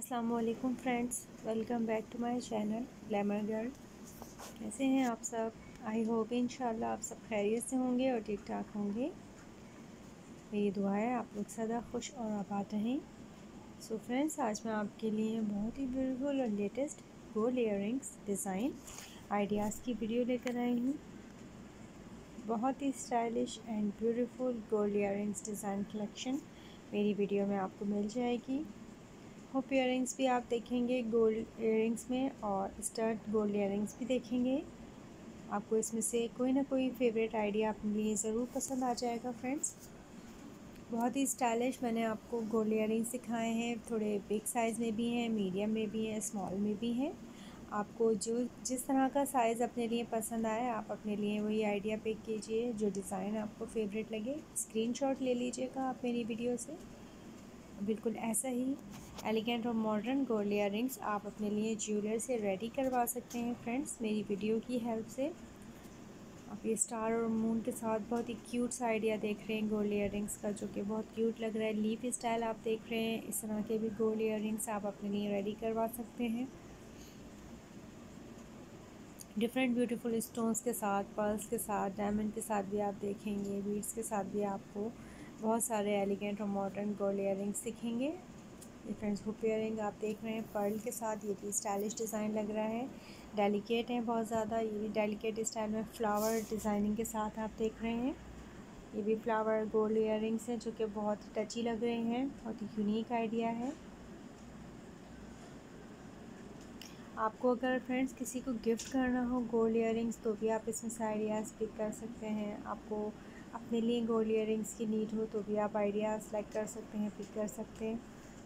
अस्सलामुअलैकुम friends, welcome back to my channel glamour girl. कैसे हैं आप सब? आई होप इंशाल्लाह आप सब खैरियत से होंगे और ठीक ठाक होंगे। मेरी दुआ है आप लोग सदा खुश और आबाद रहें। सो फ्रेंड्स, आज मैं आपके लिए बहुत ही ब्यूटीफुल और latest gold earrings design ideas की वीडियो लेकर आई हूँ। बहुत ही stylish and beautiful gold earrings design collection मेरी वीडियो में आपको मिल जाएगी। हुप इयररिंग्स भी आप देखेंगे गोल्ड इयररिंग्स में, और स्टड गोल्ड इयररिंग्स भी देखेंगे। आपको इसमें से कोई ना कोई फेवरेट आइडिया अपने लिए ज़रूर पसंद आ जाएगा फ्रेंड्स। बहुत ही स्टाइलिश मैंने आपको गोल्ड इयररिंग्स सिखाए हैं। थोड़े बिग साइज़ में भी हैं, मीडियम में भी हैं, स्मॉल में भी हैं। आपको जो जिस तरह का साइज़ अपने लिए पसंद आए आप अपने लिए वही आइडिया पिक कीजिए। जो डिज़ाइन आपको फेवरेट लगे स्क्रीनशॉट ले लीजिएगा आप मेरी वीडियो से। बिल्कुल ऐसा ही एलिगेंट और मॉडर्न गोल्ड इयररिंग्स आप अपने लिए ज्वेलर से रेडी करवा सकते हैं फ्रेंड्स, मेरी वीडियो की हेल्प से। आप ये स्टार और मून के साथ बहुत ही क्यूट सा आइडिया देख रहे हैं गोल्ड इयररिंग्स का, जो कि बहुत क्यूट लग रहा है। लीफ स्टाइल आप देख रहे हैं। इस तरह के भी गोल्ड इयररिंग्स आप अपने लिए रेडी करवा सकते हैं। डिफरेंट ब्यूटीफुल स्टोन्स के साथ, पर्ल्स के साथ, डायमंड के साथ भी आप देखेंगे। बीड्स के साथ भी आपको बहुत सारे एलिगेंट और मॉडर्न गोल्ड इयररिंग्स दिखेंगे। ये फ्रेंड्स हुप इयररिंग आप देख रहे हैं पर्ल के साथ। ये भी स्टाइलिश डिज़ाइन लग रहा है। डेलिकेट है बहुत ज़्यादा। ये भी डेलिकेट स्टाइल में फ्लावर डिज़ाइनिंग के साथ आप देख रहे हैं। ये भी फ्लावर गोल्ड इयररिंग्स हैं जो कि बहुत ही टची लग रहे हैं। बहुत ही यूनिक आइडिया है। आपको अगर फ्रेंड्स किसी को गिफ्ट करना हो गोल्ड इयररिंग्स तो भी आप इसमें से आइडियाज़ पिक कर सकते हैं। आपको अपने लिए गोल्ड इयररिंग्स की नीड हो तो भी आप आइडिया सेलेक्ट कर सकते हैं, पिक कर सकते हैं।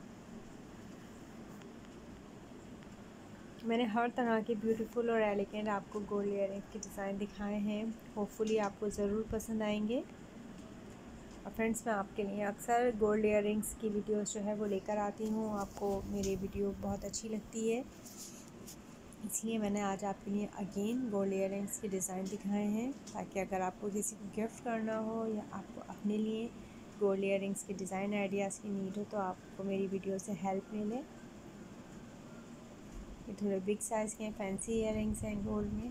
मैंने हर तरह के ब्यूटीफुल और एलिगेंट आपको गोल्ड इयररिंग्स के डिज़ाइन दिखाए हैं। होपफुली आपको ज़रूर पसंद आएंगे। और फ्रेंड्स, मैं आपके लिए अक्सर गोल्ड इयररिंग्स की वीडियोस जो है वो लेकर आती हूँ। आपको मेरी वीडियो बहुत अच्छी लगती है, इसलिए मैंने आज आपके लिए अगेन गोल्ड इयररिंग्स के डिज़ाइन दिखाए हैं, ताकि अगर आपको किसी को गिफ्ट करना हो या आपको अपने लिए गोल्ड इयररिंग्स के डिज़ाइन आइडियाज़ की नीड हो तो आपको मेरी वीडियो से हेल्प मिले। ये थोड़े बिग साइज़ के हैं, फैंसी इयररिंग्स हैं गोल्ड में।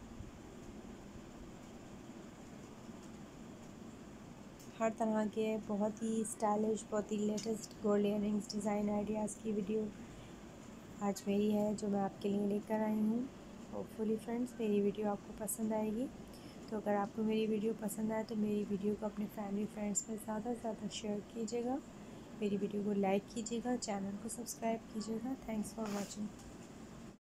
हर तरह के बहुत ही स्टाइलिश, बहुत ही latest gold earrings design ideas की वीडियो आज मेरी है जो मैं आपके लिए लेकर आई हूँ। होपफुली फ्रेंड्स मेरी वीडियो आपको पसंद आएगी। तो अगर आपको मेरी वीडियो पसंद आए तो मेरी वीडियो को अपने फैमिली फ्रेंड्स में ज़्यादा से ज़्यादा शेयर कीजिएगा। मेरी वीडियो को लाइक कीजिएगा, चैनल को सब्सक्राइब कीजिएगा। Thanks for watching.